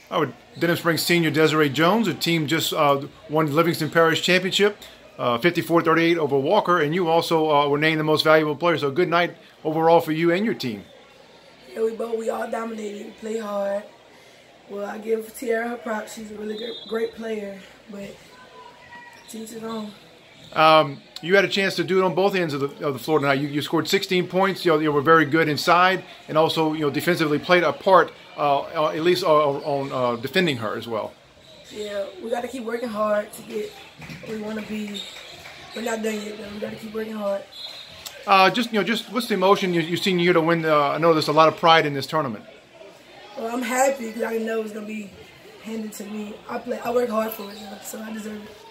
Denham Springs senior Desiree Jones, a team just won the Livingston Parish Championship, 54-38 over Walker, and you also were named the most valuable player. So good night overall for you and your team. Yeah, we all dominated. We played hard. Well, I give Tiara her props. She's a really great player, but teach it on. You had a chance to do it on both ends of the floor tonight. You scored 16 points. You were very good inside, and also defensively played a part, at least on defending her as well. Yeah, we got to keep working hard to get where we want to be. We're not done yet, but we got to keep working hard. Just what's the emotion you've seen you to win? I know there's a lot of pride in this tournament. Well, I'm happy because I didn't know it was gonna be handed to me. I work hard for it, so I deserve it.